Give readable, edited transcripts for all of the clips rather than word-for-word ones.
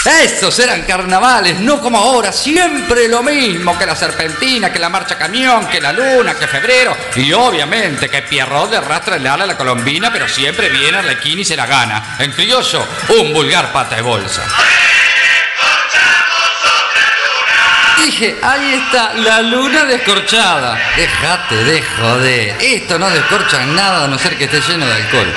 Esos eran carnavales, no como ahora, siempre lo mismo, que la serpentina, que la marcha camión, que la luna, que febrero, y obviamente que Pierrot de rastra el ala a la colombina, pero siempre viene Arlequín y se la gana. En criollo, un vulgar pata de bolsa. Dije, ahí está, la luna descorchada. Déjate de joder, esto no descorcha nada a no ser que esté lleno de alcohol.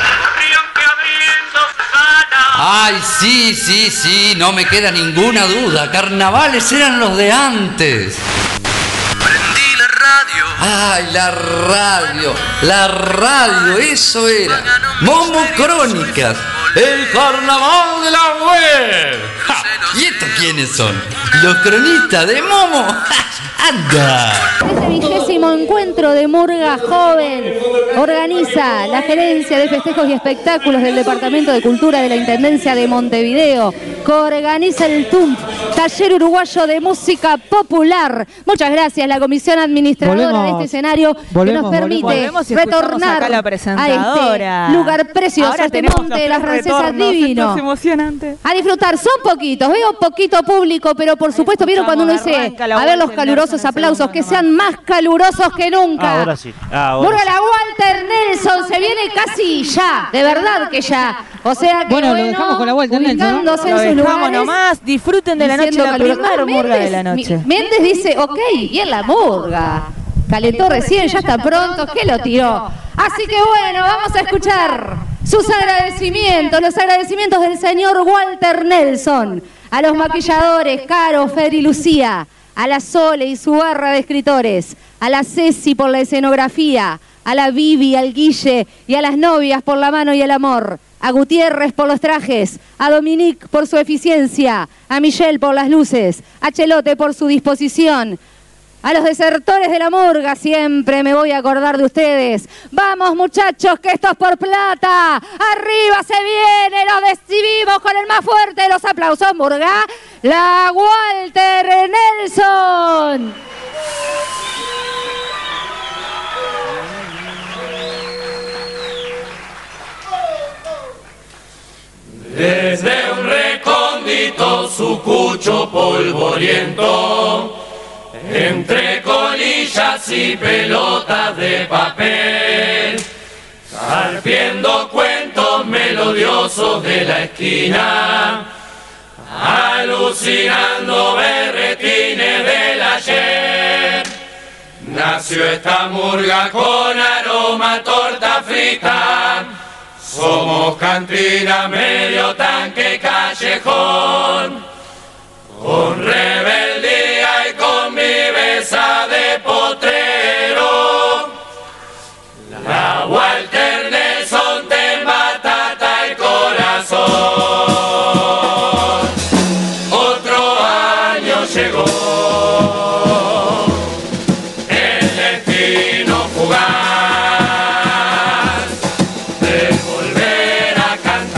Ay, sí, no me queda ninguna duda. Carnavales eran los de antes. Prendí la radio. Ay, la radio, eso era. Momo Crónicas, el carnaval de la web. ¡Ja! ¿Y estos quiénes son? Los cronistas de Momo. ¡Anda! Este 20º encuentro de Murga Joven organiza la Gerencia de Festejos y Espectáculos del Departamento de Cultura de la Intendencia de Montevideo. Coorganiza el TUMP, Taller Uruguayo de Música Popular. Muchas gracias, la Comisión Administradora de este escenario que nos permite retornar a la presentadora. Este lugar precioso, Ahora este tenemos monte de las francesas retornos, divino. esto es emocionante. A disfrutar, son poquitos, veo poquito público, pero por supuesto, vieron cuando uno dice, a ver los calurosos aplausos, que sean más calurosos que nunca. Ahora sí. Murga la Walter Nelson, se viene casi ya, de verdad que ya. O sea que bueno, lo dejamos con la Walter Nelson, ¿no? en sus lugares, nomás, disfruten de la noche, la primera murga de la noche. Méndez dice, ok, y en la murga. Calentó recién, ya está pronto, ¿qué lo tiró? Así que bueno, vamos a escuchar sus agradecimientos, los agradecimientos del señor Walter Nelson, a los maquilladores, Caro, Fer y Lucía, a la Sole y su barra de escritores, a la Ceci por la escenografía, a la Vivi, al Guille y a las novias por la mano y el amor, a Gutiérrez por los trajes, a Dominique por su eficiencia, a Michelle por las luces, a Chelote por su disposición, a los desertores de la murga, siempre me voy a acordar de ustedes. Vamos muchachos, que esto es por plata. Arriba se viene, lo recibimos con el más fuerte de los aplausos, murga, la Walter Nelson. Desde un recóndito sucucho polvoriento, entre colillas y pelotas de papel, carpiendo cuentos melodiosos de la esquina, alucinando berretines del ayer. Nació esta murga con aroma a torta frita. Somos cantina, medio tanque, callejón, con rebeldía y con viveza de potrero. La Walter Nelson te embatata el corazón. Otro año llegó, el destino fugaz de volver a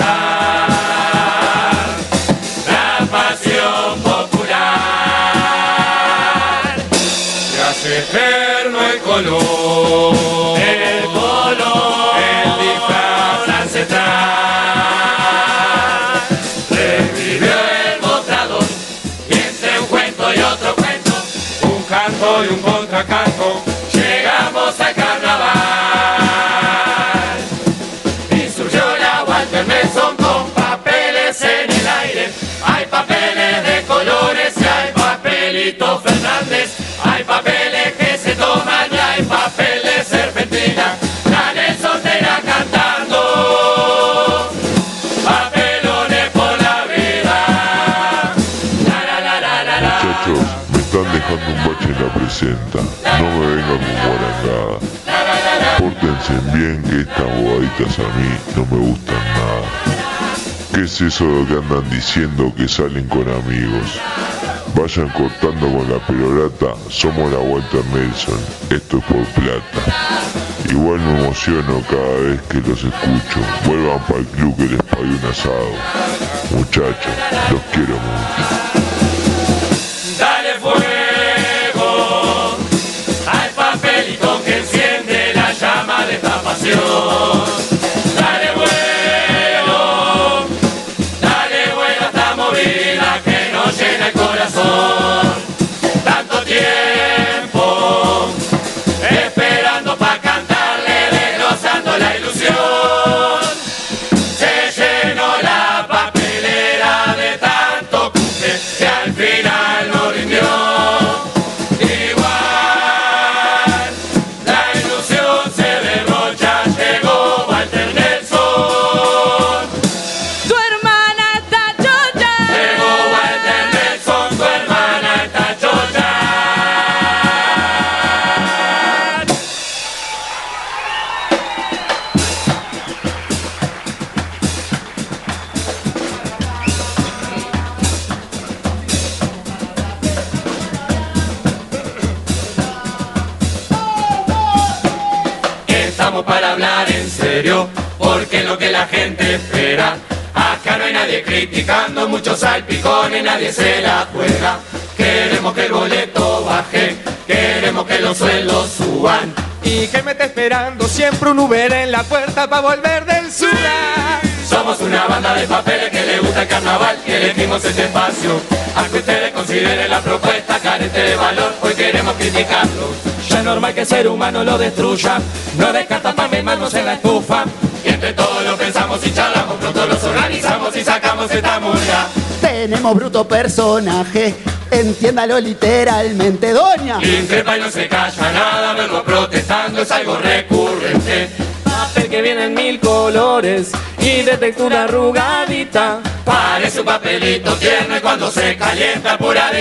cantar la pasión popular. Se hace eterno el color, el disfraz ancestral. Revivió el mostrador y entre un cuento y otro cuento, un canto y un contracanto, llegamos al carnaval. Instruyó la Walter Nelson con papeles en el aire. Hay papeles de colores y hay papelitos Fernández. Hay papeles que se toman y hay papel de serpentina. La Nelson te irá cantando papelones por la vida. Muchachos, me están dejando un bache en la presenta. No me vengan con guarangada. Pórtense bien, que estas bobaditas a mí no me gustan nada. ¿Qué es eso de que andan diciendo que salen con amigos? Vayan cortando con la perorata, somos la Walter Nelson, esto es por plata. Igual me emociono cada vez que los escucho. Vuelvan para el club que les pague un asado. Muchachos, los quiero mucho. Dale fuego al papelito que enciende la llama de esta pasión. Dale vuelo a esta movida. corazón. Tanto tiempo esperando pa' cantarle, desglosando la ilusión. Se llenó la papelera de tanto cumple que al final no rindió. Igual la ilusión se derrocha, llegó Walter Nelson. Tu hermana está chocha. Llegó Walter Nelson, tu hermana está chocha. Estamos para hablar en serio, porque es lo que la gente espera. Acá no hay nadie criticando, muchos salpicones, nadie se la juega. Queremos que el boleto baje, queremos que los sueldos suban. Y que me está esperando siempre un Uber en la puerta para volver del sur. Somos una banda de papeles que le gusta el carnaval y elegimos este espacio. Aunque ustedes consideren la propuesta carente de valor, hoy queremos criticarlo. Ya es normal que el ser humano lo destruya, no descarta pan de manos en la estufa. Y entre todos lo pensamos y charlamos, pronto los organizamos y sacamos esta murga. Tenemos bruto personaje, entiéndalo literalmente, doña. Increpa y no se calla nada, verlo protestando es algo recurrente. Papel que viene en 1000 colores y de textura arrugadita. Parece un papelito tierno y cuando se calienta pura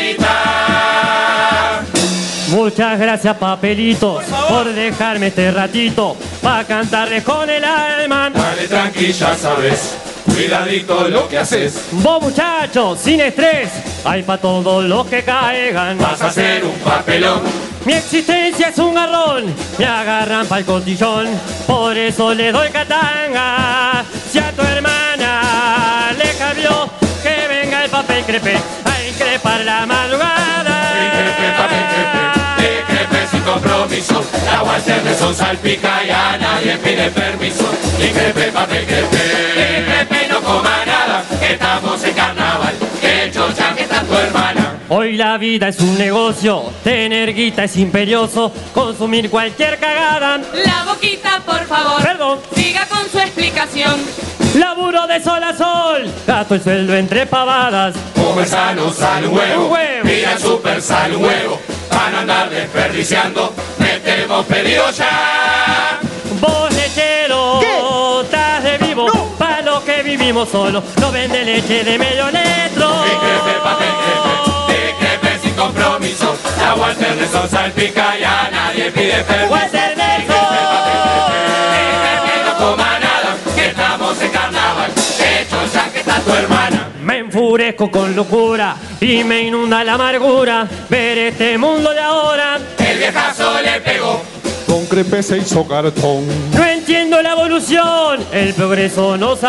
dinamita. Muchas gracias, papelitos, por dejarme este ratito pa' cantarles con el alma. Dale tranquila, sabes, cuidadito lo que haces. Vos, muchachos, sin estrés, hay pa' todos los que caigan. Vas a hacer un papelón. Mi existencia es un garrón, me agarran pa'l cotillón, por eso le doy catanga. Si a tu hermana le cabió, que venga el papel crepé a increpar la madrugada. Increpe, papel crepé, increpe sin compromiso. La Walter Nelson salpica y a nadie pide permiso. Increpe, papel crepé, increpe y no coma nada, que estamos en carnaval, que chocha que está tu hermana. Hoy la vida es un negocio, tener guita es imperioso, consumir cualquier cagada. La boquita, por favor. Perdón. Siga con su explicación. Laburo de sol a sol, gasto el sueldo entre pavadas. Comer sano, sale un huevo. Un huevo. Mira el super, sale un huevo. Van a andar desperdiciando, metemos pedido ya. Vos, lechero, estás de vivo, pa' los que vivimos solos, no vende leche de medio litro. Increpe, papel crepe, increpe sin compromiso. La Walter Nelson salpica y a nadie pide permiso. Walter Nelson. Increpe, papel crepe, increpe no coma nada, que estamos en carnaval, que chocha que está tu hermana. Me enfurezco con locura y me inunda la amargura ver este mundo de ahora. El viejazo le pegó. Con crepe se hizo cartón. No entiendo la evolución, el progreso nos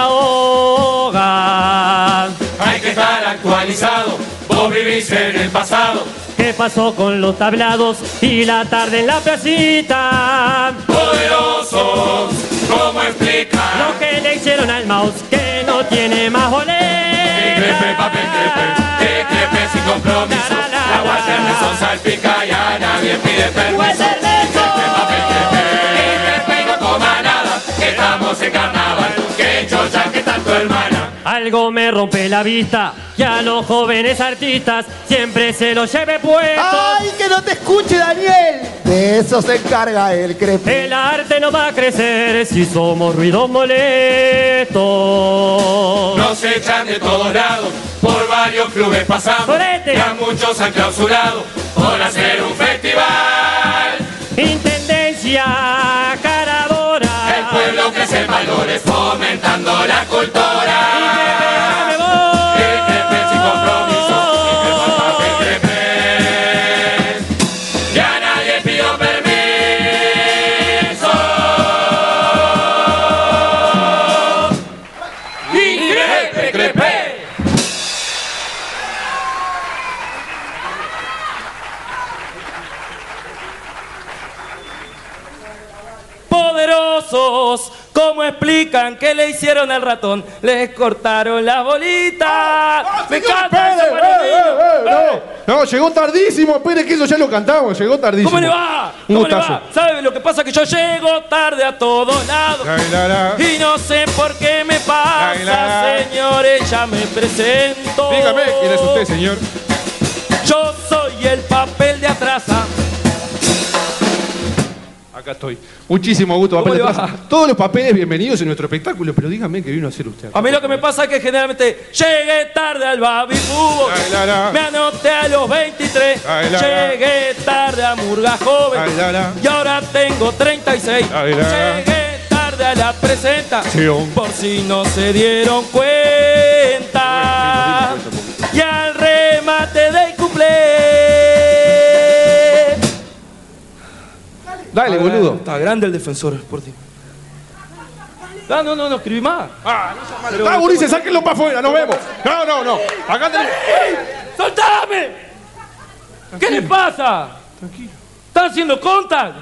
ahoga. Hay que estar actualizado, vos vivís en el pasado. ¿Qué pasó con los tablados y la tarde en la placita? Poderosos, ¿cómo explicar? Lo que le hicieron al mouse que no tiene más boleta. Increpe, papel crepe, crepe sin compromiso. La Walter Nelson salpica y a nadie pide permiso. Increpe, papel crepe, crepe y no coma nada, que estamos en carnaval, que chocha que está tu hermana. Algo me rompe la vista y a los jóvenes artistas siempre se los lleve puesto. ¡Ay, que no te escuche, Daniel! De eso se encarga el crepe. El arte no va a crecer si somos ruidos molestos. Nos echan de todos lados, por varios clubes pasamos. ¡Sorete! Y a muchos han clausurado por hacer un festival. Intendencia caradora. El pueblo crece en valores fomentando la cultura. Increpe sin compromiso, increpa papel crepe. Ya nadie pidió permiso. Increpe crepe. Poderosos, como ¿Cómo explican que le hicieron al ratón? Les cortaron las bolitas. ¡Me encanta eso para los niños! No, llegó tardísimo. Espere que eso ya lo cantamos. Llegó tardísimo. ¿Cómo le va? Un ¿Cómo le gustazo. va? ¿Sabe lo que pasa? Que yo llego tarde a todos lados. Y no sé por qué me pasa, señores, ya me presento. Dígame, ¿quién es usted, señor? Yo soy el papel de atrasa. Acá estoy. Muchísimo gusto, papel de atrasa. Todos los papeles bienvenidos en nuestro espectáculo, pero dígame qué vino a hacer usted. A mí lo que me pasa es que generalmente llegué tarde al baby fútbol. Me anoté a los 23. Llegué tarde a Murga Joven. Y ahora tengo 36. Llegué tarde a la presentación. Por si no se dieron cuenta. Y al remate del cuplé. Dale, boludo. Está grande el defensor sportivo. No, escribí más. Pero Ulises, sáquenlo para afuera, nos vemos. No. Acá tenés. ¡Soltame! ¿Qué le pasa? Tranquilo. ¿Están haciendo contact?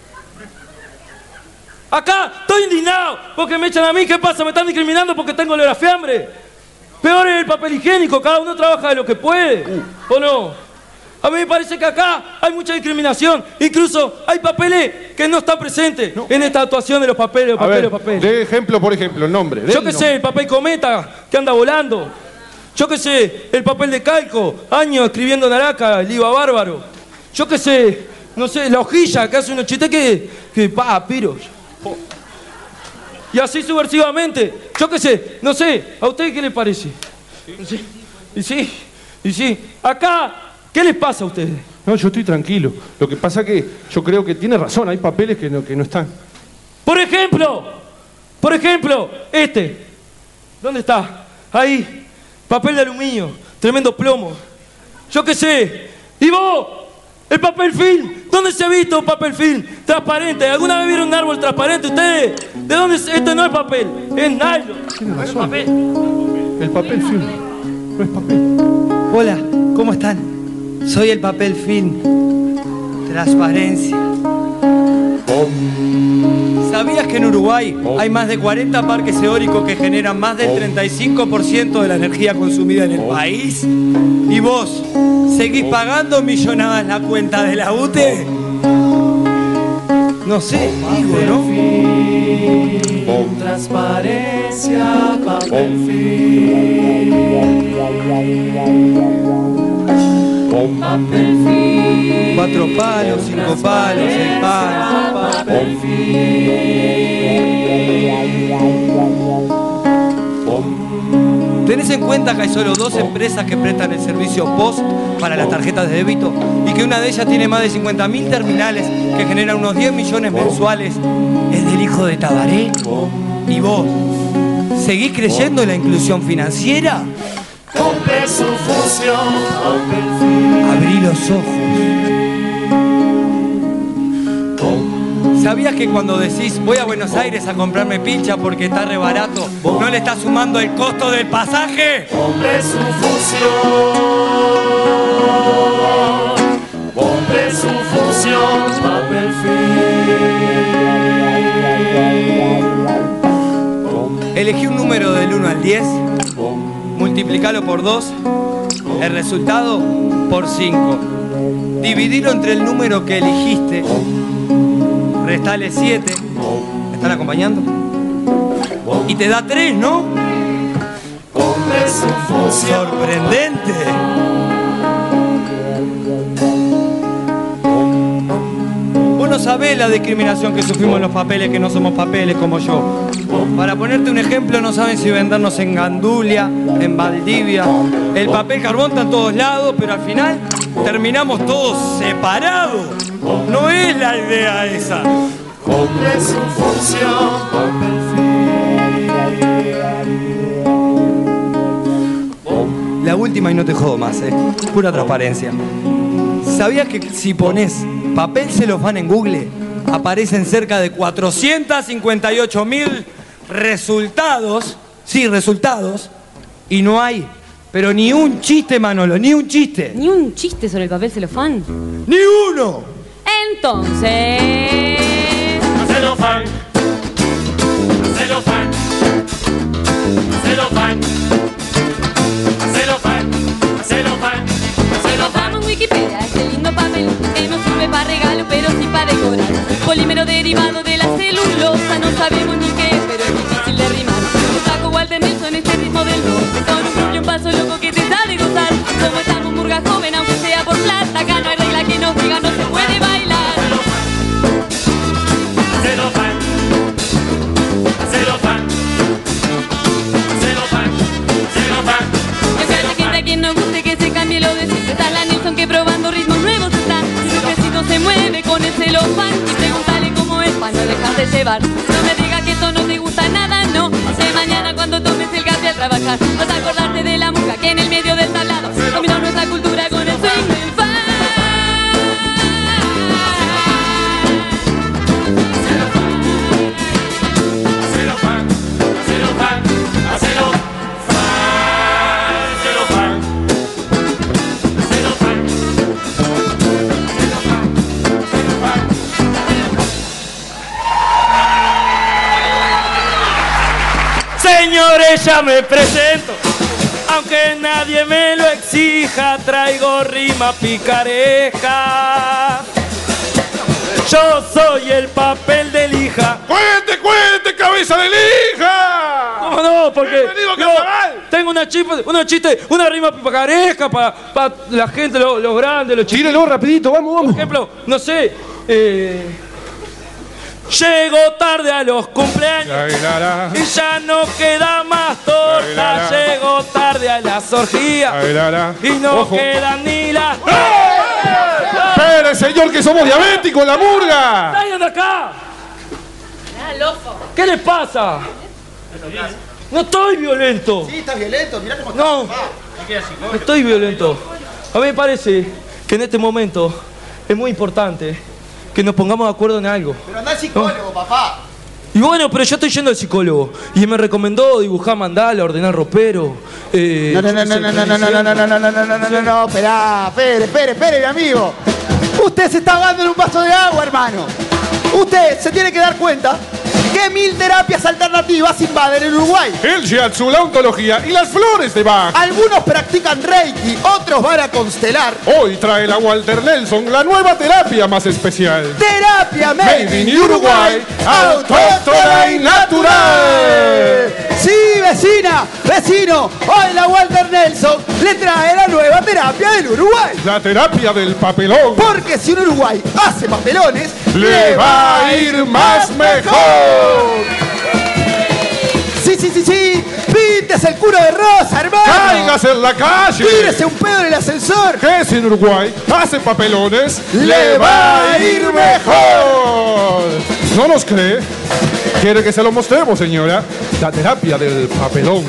Acá estoy indignado porque me echan a mí. ¿Qué pasa? ¿Me están discriminando porque tengo olor a fiambre? Peor es el papel higiénico. Cada uno trabaja de lo que puede. ¿O no? A mí me parece que acá hay mucha discriminación. Incluso hay papeles que no están presentes en esta actuación de los papeles, De ejemplo, por ejemplo, el nombre. Yo qué sé, el papel cometa que anda volando. Yo qué sé, el papel de calco, años escribiendo en Araca, el IVA bárbaro. Yo qué sé, no sé, la hojilla que hace unos chistes piros. Y así subversivamente. Yo qué sé, no sé, ¿a usted qué le parece? Y sí. Acá, ¿qué les pasa a ustedes? No, yo estoy tranquilo. Lo que pasa que yo creo que tiene razón. Hay papeles que no están. Por ejemplo, este. ¿Dónde está? Ahí. Papel de aluminio. Tremendo plomo. Yo qué sé. ¿Y vos? El papel film. ¿Dónde se ha visto papel film? Transparente. ¿Alguna vez vieron un árbol transparente ustedes? ¿De dónde es? Este no es papel. Es nylon. Tiene razón. El papel film. No es papel. Hola, ¿cómo están? Soy el papel film. Transparencia. ¿Sabías que en Uruguay hay más de 40 parques eólicos que generan más del 35% de la energía consumida en el país? ¿Y vos seguís pagando millonadas la cuenta de la UTE? No sé, digo, ¿no? Transparencia, papel film. Papel film. 4 palos, 5 palos, 6 palos. Papel Tenés en cuenta que hay solo 2 empresas que prestan el servicio POS para las tarjetas de débito y que una de ellas tiene más de 50.000 terminales que generan unos 10 millones mensuales. ¿Es del hijo de Tabaré? ¿Y vos? ¿Seguís creyendo en la inclusión financiera? Compre su fusión. Abrí los ojos. ¿Sabías que cuando decís voy a Buenos Aires a comprarme pincha porque está re barato, no le estás sumando el costo del pasaje? Compre su fusión. Compre su fusión. Papel film. Elegí un número del 1 al 10, multiplicalo por 2, el resultado por 5. Dividilo entre el número que elegiste, restale 7. ¿Me están acompañando? Y te da 3, ¿no? Compre su fusión. ¡Sorprendente! Vos no sabés la discriminación que sufrimos en los papeles que no somos papeles como yo. Para ponerte un ejemplo, no saben si vendernos en Gandulia, en Valdivia. El papel carbón está en todos lados, pero al final terminamos todos separados. No es la idea esa. Compre su fusión. Papel film. La última y no te jodo más, pura transparencia. ¿Sabías que si pones papel celofán en Google, aparecen cerca de 458.000 resultados? Sí, resultados. Y no hay, pero ni un chiste, Manolo, ni un chiste. ¿Ni un chiste sobre el papel celofán? ¡Ni uno! Entonces... Celofán. Celofán, celofán, celofán, celofán, celofán. En Wikipedia, este lindo papel que no sirve para regalo, pero sí para decorar. Polímero derivado de la celulosa, no sabemos ni qué es, pero es difícil de rimar. Yo saco Walter Nelson, este ritmo del rock, con un cambio, un paso loco que te da de gozar. Como estamos murga joven, aunque sea por plata, acá no hay regla que nos diga no se puede bailar. Celofán, celofán, celofán, celofán. Yo creo que gente a quien no guste que se cambie lo de siempre. Está la Nelson que probando ritmos nuevos está. Si su pesito se mueve con el celofán y pregúntale cómo es para no dejarte llevar. No me digas que esto no te gusta nada, no. De mañana cuando tomes el café a trabajar vas a acordarte de la murga que en el medio del tablado dominó nuestra cultura con el swing del fan. Celofán, celofán, celofán, celofán, celofán, celofán. Señores, ya me presento. Aunque nadie me lo exija, traigo rima picaresca. Yo soy el papel de lija. ¡Cuente, cuente, cabeza de lija! ¿Cómo no? Porque Bienvenido, yo carnaval. tengo una rima picaresca para la gente, los grandes, los chicos. Tírelo rapidito, vamos, vamos. Por ejemplo, no sé, llego tarde a los cumpleaños y ya no queda más torta. Llego tarde a las orgías y no quedan ni las... ¡Espere, señor, que somos diabéticos, la murga! ¡Salgan de acá! ¿Qué les pasa? No estoy violento. Sí, estás violento, mirá cómo está. No, no estoy violento. A mí me parece que en este momento es muy importante que nos pongamos de acuerdo en algo. Pero anda al psicólogo, papá. Y bueno, pero yo estoy yendo al psicólogo y me recomendó dibujar mandala, ordenar ropero. No, esperá, espere, mi amigo. Usted se está ahogando en un vaso de agua, hermano. Usted se tiene que dar cuenta que 1000 terapias alternativas invaden el Uruguay. El shiatsu, la ontología y las flores de Bach. Algunos practican Reiki, otros van a constelar. Hoy trae la Walter Nelson la nueva terapia más especial. Terapia Made in Uruguay, autóctona y natural. Sí, vecino, hoy la Walter Nelson le trae la nueva terapia del Uruguay. La terapia del papelón. Porque si un Uruguay hace papelones, le va a ir más mejor. Sí, píntese el culo de rosa, hermano. Cáigase en la calle. Tírese un pedo en el ascensor. Que si en Uruguay hace papelones, le va a ir mejor. ¿No nos cree? ¿Quiere que se lo mostremos, señora? La terapia del papelón.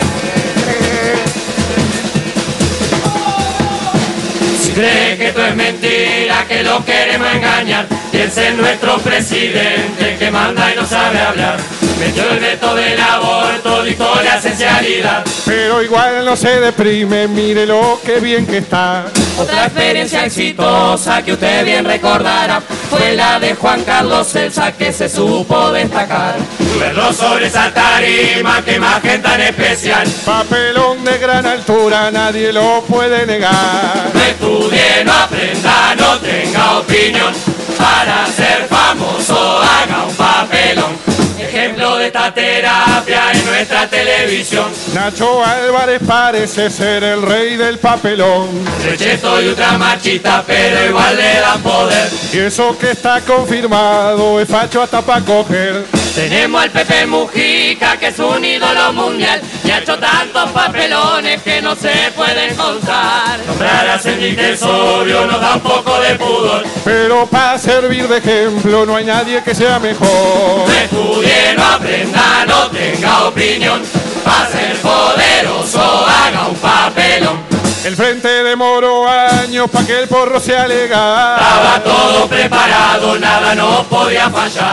Si cree que esto es mentira, que lo queremos engañar, piense en nuestro presidente que manda y no sabe hablar. Metió el veto del aborto, dictó la esencialidad. Pero igual no se deprime, mírelo qué bien que está. Otra experiencia exitosa que usted bien recordará fue la de Juan Carlos Celsa, que se supo destacar. Verlo sobre esa tarima, qué imagen tan especial. Papelón de gran altura, nadie lo puede negar. No estudie, no aprenda, no tenga opinión. Para ser famoso haga un papelón. Ejemplo de esta terapia en nuestra televisión. Nacho Álvarez parece ser el rey del papelón. Recheto y ultramachista, pero igual le dan poder. Y eso que está confirmado es facho hasta pa' coger. Tenemos al Pepe Mujica, que es un ídolo mundial, y ha hecho tantos papelones que no se pueden contar. Nombrar a Cendil, que es obvio, nos da un poco de pudor. Pero para servir de ejemplo no hay nadie que sea mejor. No estudie, no aprenda, no tenga opinión. Para ser poderoso haga un papelón. El frente demoró años pa' que el porro sea legal. Estaba todo preparado, nada nos podía fallar.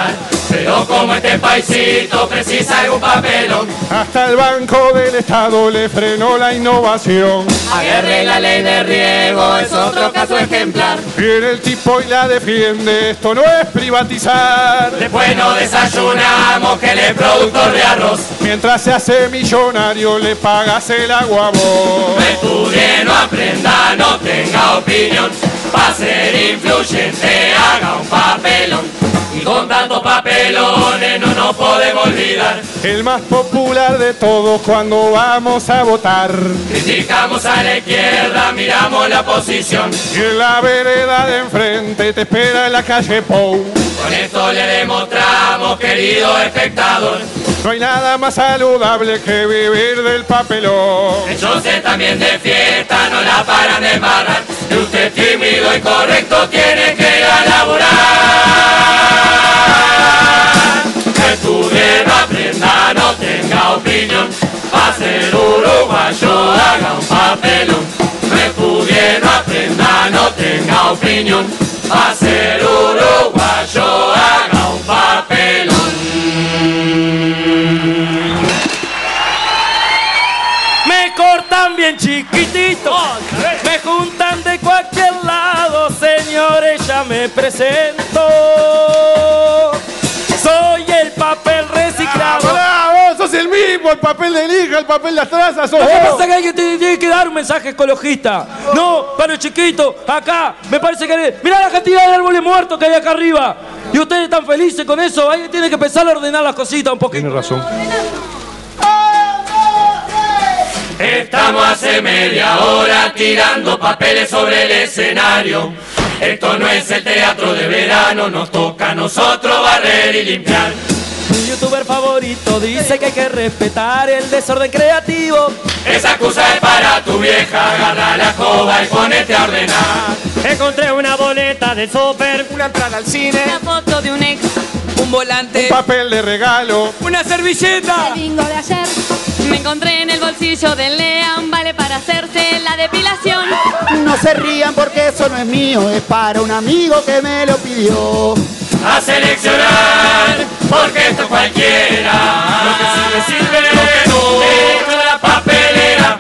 Pero como este paisito precisa algún papelón, hasta el Banco del Estado le frenó la innovación. aguerre la ley de riego, es otro caso ejemplar. Viene el tipo y la defiende, esto no es privatizar. Después no desayunamos que él es productor de arroz. Mientras se hace millonario le pagas el agua a vos. No estudie, no aprenda, no tenga opinión. Pa' ser influyente haga un papelón. Y con tantos papelones no nos podemos olvidar. El más popular de todos cuando vamos a votar. Criticamos a la izquierda, miramos la oposición. Y en la vereda de enfrente te espera en la calle Pou. Con esto le demostramos, querido espectador, no hay nada más saludable que vivir del papelón. Entonces también de fiesta no la paran de embarrar. Y usted tímido y correcto tiene que ir a laburar. Que estudie, no aprenda, no tenga opinión. Pa' ser uruguayo haga un papelón. No estudie, no aprenda, no tenga opinión. Pa' ser uruguayo haga un papelón. Me cortan bien chiquitito, me juntan de cualquier lado, señores, ya me presento. Soy el papel reciclado. ¡Bravo! ¡Sos el mismo! El papel de lija, el papel de atrás, sos Lo que vos. pasa es que alguien tiene que dar un mensaje ecologista. No, para el chiquito, acá, me parece que... Mirá la cantidad de árboles muertos que hay acá arriba. Y ustedes están felices con eso. Alguien tiene que empezar a ordenar las cositas un poquito. Tiene razón. Estamos hace media hora tirando papeles sobre el escenario. Esto no es el teatro de verano, nos toca a nosotros barrer y limpiar. Mi youtuber favorito dice que hay que respetar el desorden creativo. Esa excusa es para tu vieja, agarra la escoba y ponete a ordenar. Encontré una boleta del súper, Una entrada al cine, Una foto de un ex, un volante, un papel de regalo, una servilleta. El bingo de ayer. me encontré en el bolsillo del Lea un vale para hacerse la depilación. no se rían porque eso no es mío, es para un amigo que me lo pidió. A seleccionar, porque esto cualquiera. Lo que sirve, sirve, lo que no. Dentro de la papelera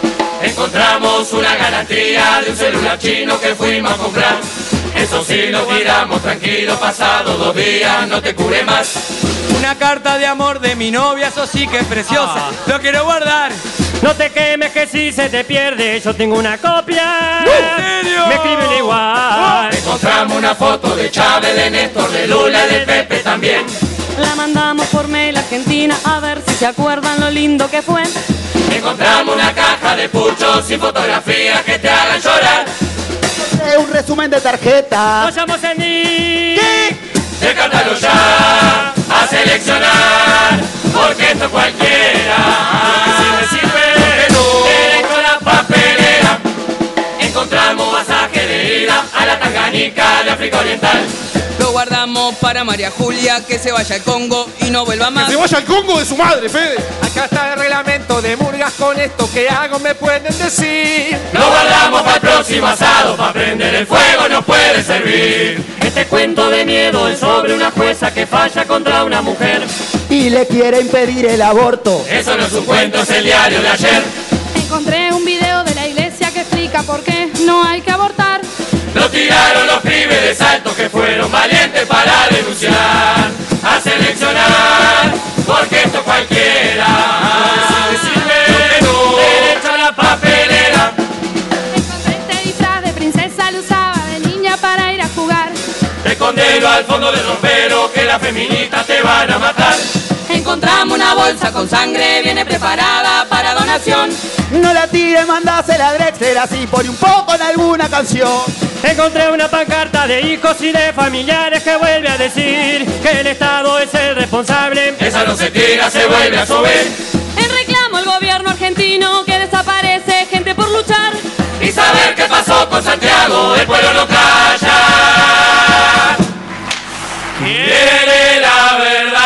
encontramos una garantía de un celular chino que fuimos a comprar. Eso sí lo tiramos tranquilo, pasado 2 días, no te cubre más. Una carta de amor de mi novia, eso sí que es preciosa. Lo quiero guardar. no te quemes que si se te pierde, yo tengo una copia. ¿En serio? Me escriben igual. Encontramos una foto de Chávez, de Néstor, de Lula y de Pepe también. La mandamos por mail a Argentina a ver si se acuerdan lo lindo que fue. Encontramos una caja de puchos y fotografías que te hagan llorar. Es un resumen de tarjeta. Nos llamamos en mí. Descártalo ya, a seleccionar, porque esto cualquiera. Lo que sirve, sirve, lo que no. Derecho a la papelera, encontramos pasaje de ida a la Tanganica de África Oriental. Lo guardamos para María Julia, que se vaya al Congo y no vuelva más. ¡Que se vaya al Congo de su madre, Fede! Acá está el reglamento de murgas, con esto que hago me pueden decir. Lo guardamos para el próximo asado, para prender el fuego nos puede servir. Este cuento de miedo es sobre una jueza que falla contra una mujer. Y le quiere impedir el aborto. Eso no es un cuento, es el diario de ayer. Encontré un video de la iglesia que explica por qué no hay que abortar. Lo tiraron los pibes de Salto que fueron valientes para denunciar. A seleccionar, porque esto cualquiera. Si sirve, no. Derecho a la papelera. Encontré este disfraz de princesa, lo usaba de niña para ir a jugar. Escondelo al fondo del ropero que las feministas te van a matar. Encontramos una bolsa con sangre, viene preparada para donación. No la tires, mandásela a Drexler, así pone un poco en alguna canción. Encontré una pancarta de hijos y de familiares que vuelve a decir que el Estado es el responsable. Esa no se tira, se vuelve a subir. En reclamo el gobierno argentino que desaparece gente por luchar. Y saber qué pasó con Santiago, el pueblo no calla. Quiere la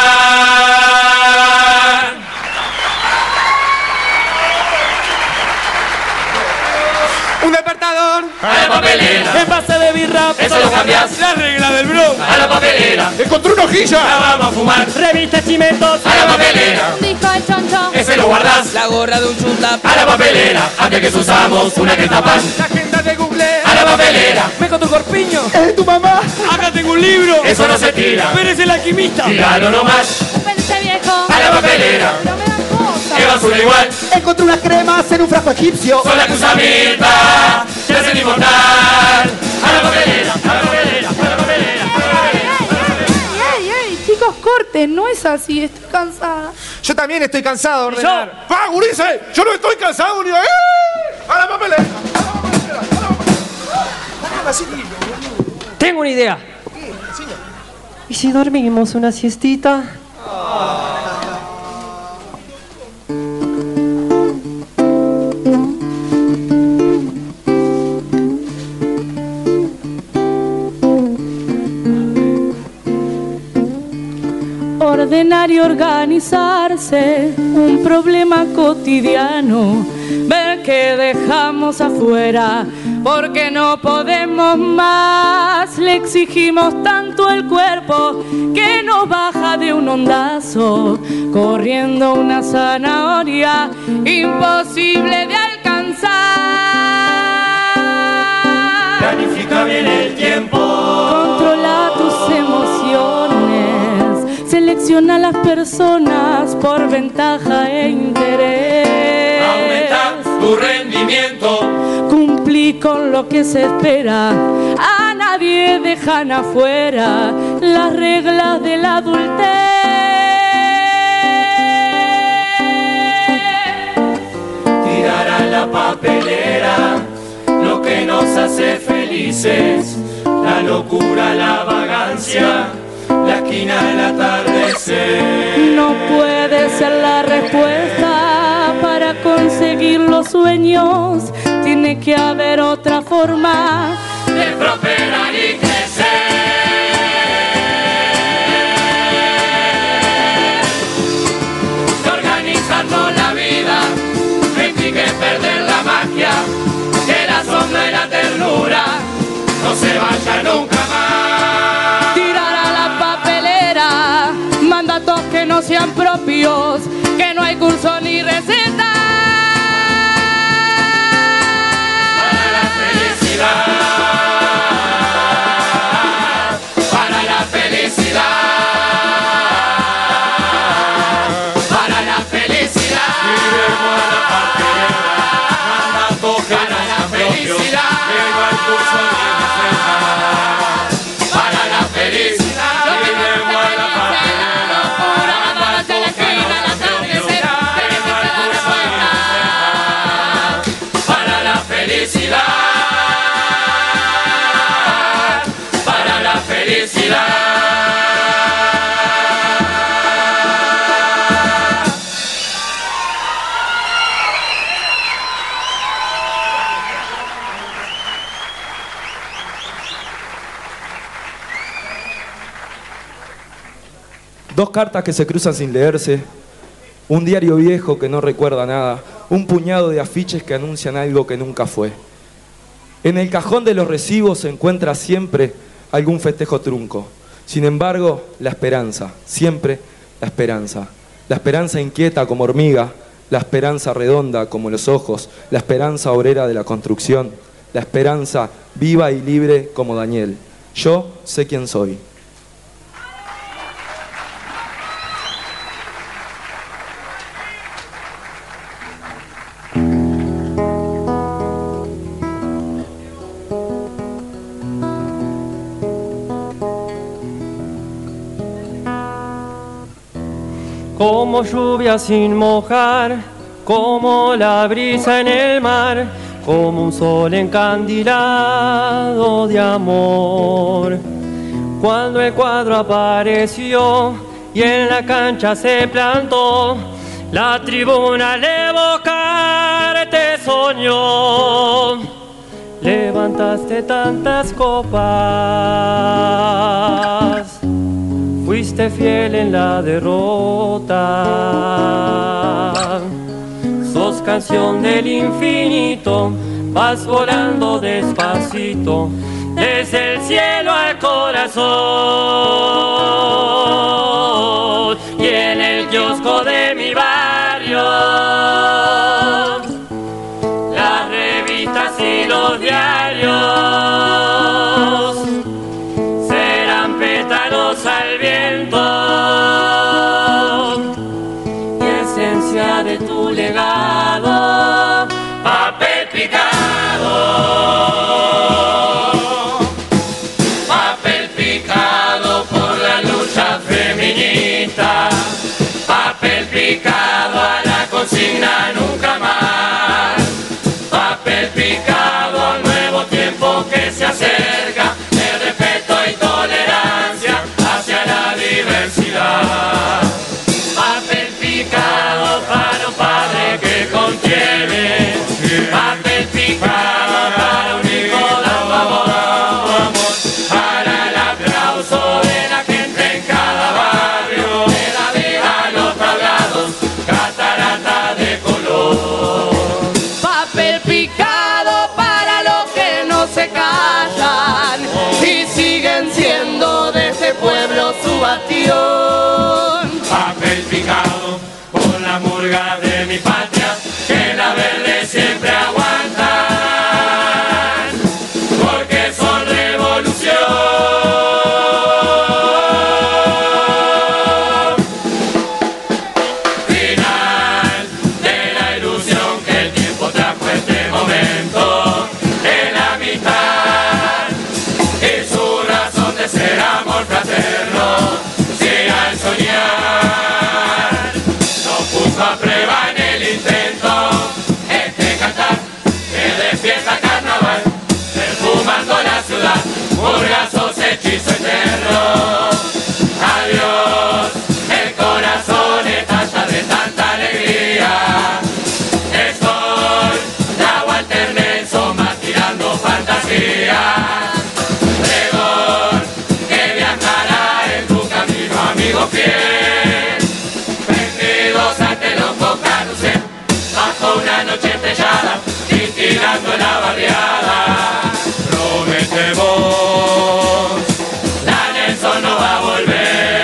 verdad. Un despertar contador. A la papelera. Envase de birra. Eso lo cambiás. La regla del Bronx. A la papelera. Encontré una hojilla. La vamos a fumar. Revista Chimentos. A la papelera. Un disco de choncho. Ese lo guardás. La gorra de un chunta. A la papelera. Antes que usamos una que tapan. La agenda de Google. A la papelera. Me con tu corpiño. ¿Es tu mamá? Acá tengo un libro. Eso no se tira. Pero es el alquimista. Tíralo nomás. Un pence viejo. A la papelera. Pero me dan cosas. Que basura igual. Encontré unas cremas en un frasco egipcio. Son la que usa Mirta. Te hacen inmortal. A la papelera. A la papelera. A la papelera. ¡Ey! Chicos, corten, no es así, estoy cansada. Yo también estoy cansado de ordenar. ¡Va, gurice! ¡Yo no estoy cansado ni a la papelera! Tengo una idea. ¿Y si dormimos una siestita? Ordenar y organizarse, un problema cotidiano. Ver que dejamos afuera, porque no podemos más. Le exigimos tanto al cuerpo que nos baja de un ondazo, corriendo una zanahoria imposible de alcanzar. Planifica bien el tiempo. Controla tus emociones, selecciona a las personas por ventaja e interés. Aumenta tu rendimiento. Cumplí con lo que se espera, a nadie dejan afuera las reglas de la adultez. Tirar a la papelera lo que nos hace felices. La locura, la vagancia, la esquina del atardecer. No puede ser la respuesta para conseguir los sueños. Tiene que haber otra forma de prosperar y crecer. Organizando la vida no implique perder la magia, que la sombra y la ternura no se vaya nunca más. Tirar a la papelera mandatos que no sean propios, que no hay curso ni receta. Para la felicidad, para la felicidad, para la felicidad. Miremos a la papelera, mandatos que no sean propios, que no hay curso ni receta. Para la felicidad, miremos a la papelera, mandatos que no sean propios, que no hay curso ni receta. Para la felicidad, para la felicidad. Dos cartas que se cruzan sin leerse, un diario viejo que no recuerda nada, un puñado de afiches que anuncian algo que nunca fue. En el cajón de los recibos se encuentra siempre algún festejo trunco. Sin embargo, la esperanza, siempre la esperanza. La esperanza inquieta como hormiga, la esperanza redonda como los ojos, la esperanza obrera de la construcción, la esperanza viva y libre como Daniel. Yo sé quién soy. Como lluvia sin mojar, como la brisa en el mar, como un sol encandilado de amor. Cuando el cuadro apareció y en la cancha se plantó, la tribuna al evocar te soñó. Levantaste tantas copas, fuiste fiel en la derrota. Sos canción del infinito, vas volando despacito desde el cielo al corazón. Y en el kiosco de mi barrio, las revistas y los diarios serán pétalos al viento y esencia de tu legado, papel picado, papel picado por la lucha feminista, papel picado a la consigna nunca más, papel picado al nuevo tiempo que se acerca, de respeto y tolerancia hacia la diversidad, papel picado para un padre que contiene, papel picado para un hijo dando amor, para el aplauso de la gente en cada barrio, de la vida los tablados, catarata de color. Papel picado para los que no se callan y siguen siendo de este pueblo su bastión. Papel picado por la murga de mi patria, que la verde siempre aguantan, porque son revolución. Final de la ilusión que el tiempo trajo este momento, en la mitad y su razón de ser amor fraterno, si al soñar no puso a prueba en el intento este cantar que despierta carnaval, perfumando la ciudad, murgazos, hechizo eterno. Adiós, el corazón estalla de tanta alegría. Estoy la Walter Nelson más tirando fantasía. Pregón que viajará en tu camino, amigo fiel. Vendidos ante los carrusel, bajo una noche estrellada, titilando en la barriada. Prometemos, la Nelson no va a volver.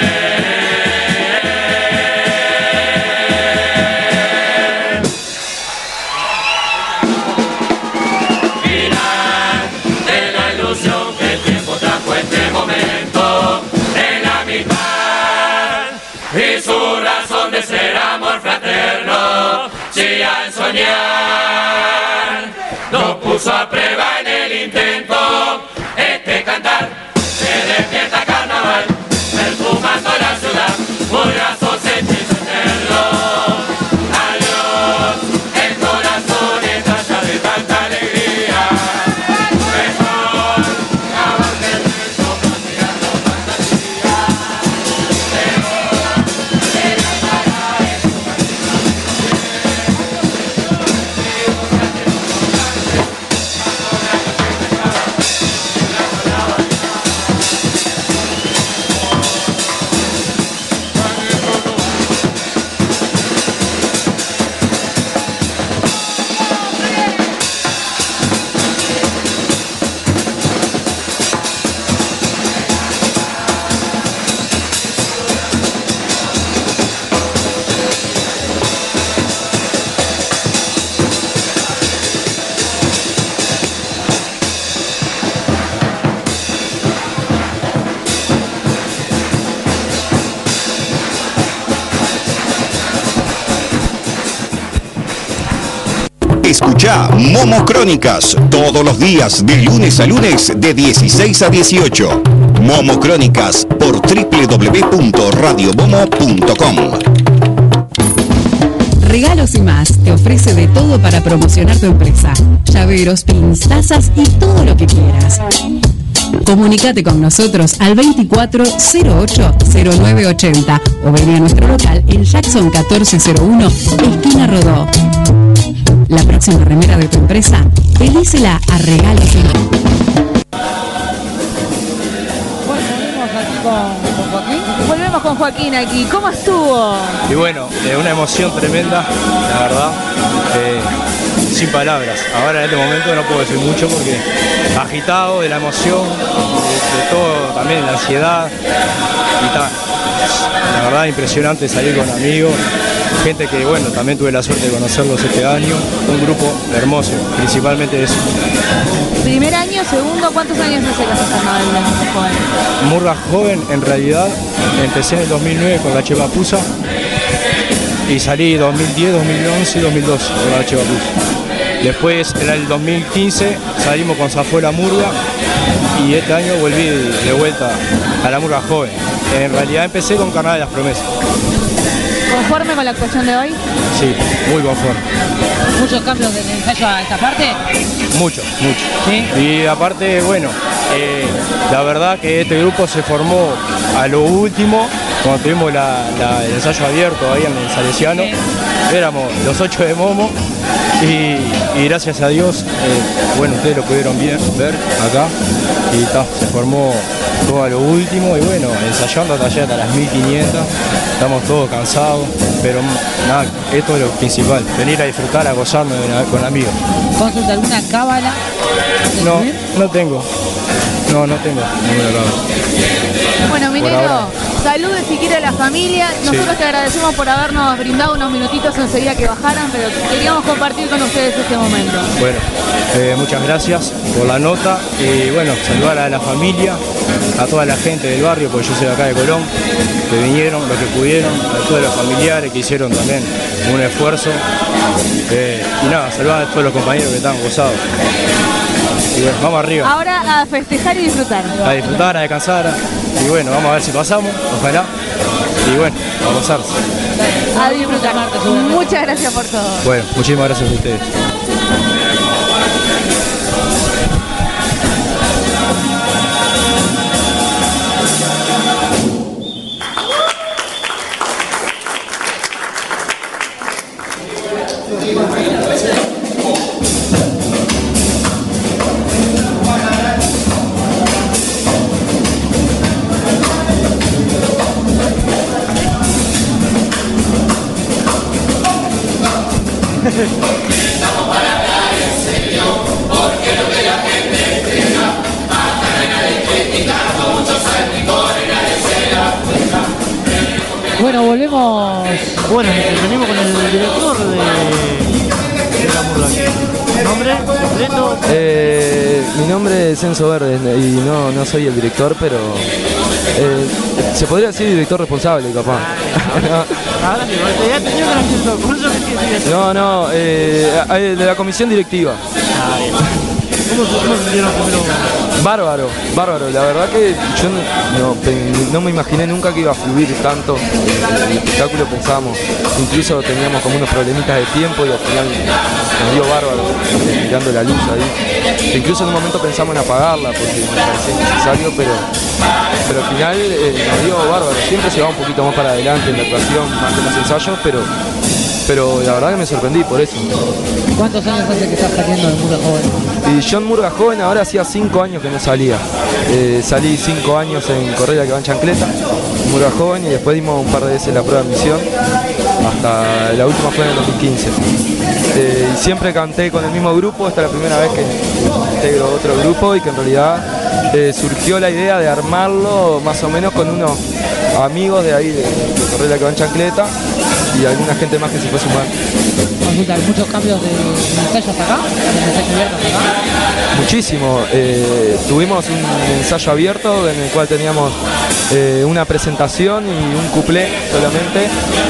Final de la ilusión que el tiempo trajo este momento, en la mitad y su razón de ser amor fraterno, si al soñar lo puso a prueba en el intento este cantar se despierta carnaval, perfumando la ciudad, murgazos, hechizo eterno. Adiós, el corazón estalla de tanta alegría. Mejor avance el beso, tirando fantasía. Escuchá Momo Crónicas todos los días de lunes a lunes de 16 a 18. Momo Crónicas por www.radiomomo.com. Regalos y más te ofrece de todo para promocionar tu empresa. Llaveros, pins, tazas y todo lo que quieras. Comunicate con nosotros al 2408-0980 o vení a nuestro local en Jackson 1401, esquina Rodó. La próxima remera de tu empresa, pedísela a Regalos y más. Volvemos con Joaquín aquí. ¿Cómo estuvo? Y bueno, una emoción tremenda, la verdad. sin palabras. Ahora en este momento no puedo decir mucho porque agitado de la emoción, de todo, también la ansiedad y tal. La verdad impresionante salir con amigos, gente que bueno, también tuve la suerte de conocerlos este año, un grupo hermoso, principalmente eso. Primer año, segundo, ¿cuántos años hace que haces carnaval de Murga Joven? Murga Joven, en realidad, empecé en el 2009 con la Chevapusa y salí 2010, 2011 y 2012 con la Chevapusa. Después, en el 2015, salimos con Zafuela Murga y este año volví de vuelta a la Murga Joven. En realidad empecé con Carnaval de las Promesas. ¿Conforme con la actuación de hoy? Sí, muy conforme. ¿Muchos cambios de ensayo a esta parte? Mucho. ¿Sí? Y aparte, bueno, la verdad que este grupo se formó a lo último, cuando tuvimos el ensayo abierto ahí en el Salesiano. Éramos los 8 de Momo y gracias a Dios, bueno, ustedes lo pudieron ver acá y se formó todo a lo último y bueno, ensayando hasta allá hasta las 1500, estamos todos cansados, pero nada, esto es lo principal, venir a disfrutar, a gozarme con amigos. ¿Consulta alguna cábala? No tengo. No tengo ninguna cábala. Bueno, Minero, saludes si quiere a la familia. Nosotros te agradecemos por habernos brindado unos minutitos enseguida que bajaran, pero queríamos compartir con ustedes este momento. Bueno, muchas gracias por la nota y bueno, saludar a la familia, a toda la gente del barrio, porque yo soy de acá de Colón, que vinieron, los que pudieron, a todos los familiares que hicieron también un esfuerzo. Y nada, saludar a todos los compañeros que están gozados. Y bueno, vamos arriba. Ahora a festejar y disfrutar. A disfrutar, a descansar. Y bueno, vamos a ver si pasamos, ojalá. Y bueno, a gozarse. A disfrutar. Muchas gracias por todo. Bueno, muchísimas gracias a ustedes. Bueno, volvemos. Bueno, venimos con el director de la Murga. ¿Nombre completo? Mi nombre es Enzo Verde y no soy el director, pero se podría decir director responsable, capaz. No, de la comisión directiva. ¿Cómo se sintieron primero? Bárbaro. La verdad que yo no me imaginé nunca que iba a fluir tanto el espectáculo, pensábamos, incluso teníamos como unos problemitas de tiempo y al final nos dio bárbaro, mirando la luz ahí. Incluso en un momento pensamos en apagarla porque nos parecía innecesario, pero al final nos dio bárbaro. Siempre se va un poquito más para adelante en la actuación, más que en los ensayos, pero la verdad que me sorprendí por eso. ¿Cuántos años hace que estás saliendo de Murga Joven? Y yo en Murga Joven ahora hacía 5 años que no salía. Salí 5 años en Correa que va en Chancleta, Murga Joven, y después dimos un par de veces la prueba de admisión. Hasta la última fue en el 2015. Y siempre canté con el mismo grupo, esta es la primera vez que integro otro grupo y que en realidad surgió la idea de armarlo más o menos con unos amigos de ahí, de Correa que va en Chancleta, y alguna gente más que se fue sumando. Consulta, ¿muchos cambios de ensayos acá? Muchísimo. Tuvimos un ensayo abierto en el cual teníamos una presentación y un cuplé solamente.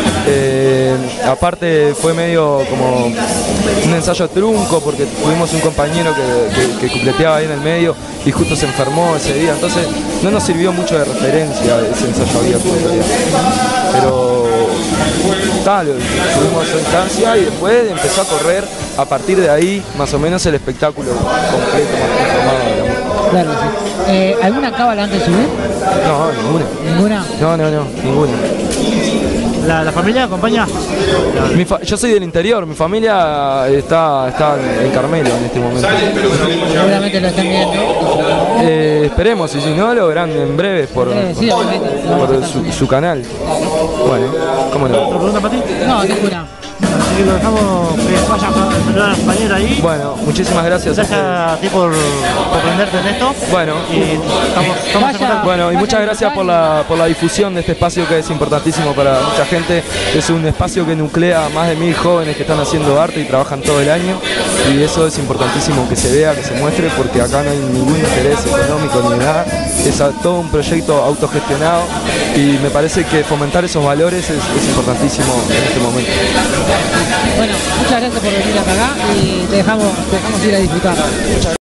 Aparte fue medio como un ensayo trunco porque tuvimos un compañero que cupleteaba ahí en el medio y justo se enfermó ese día. Entonces no nos sirvió mucho de referencia ese ensayo abierto en realidad. Pero tuvimos esa instancia y después empezó a correr a partir de ahí más o menos el espectáculo completo, más transformado de la música. Claro, sí. ¿Alguna cábala antes de subir? No, ninguna. ¿Ninguna? No, ninguna. ¿La familia acompaña? Yo soy del interior, mi familia está en Carmelo en este momento. Seguramente lo están viendo. Esperemos, y si no lo verán en breve por su canal. Bueno, ¿cómo no? ¿Otra pregunta para ti? No, ninguna. y lo dejamos que vaya a saludar a la compañera ahí. Bueno, muchísimas gracias. Gracias a ti por prenderte en esto. Bueno, bueno, y muchas gracias por la difusión de este espacio que es importantísimo para mucha gente. Es un espacio que nuclea a más de 1000 jóvenes que están haciendo arte y trabajan todo el año. Y eso es importantísimo que se vea, que se muestre, porque acá no hay ningún interés económico ni nada. Es todo un proyecto autogestionado y me parece que fomentar esos valores es importantísimo en este momento. Bueno, muchas gracias por venir hasta acá y te dejamos ir a disfrutar.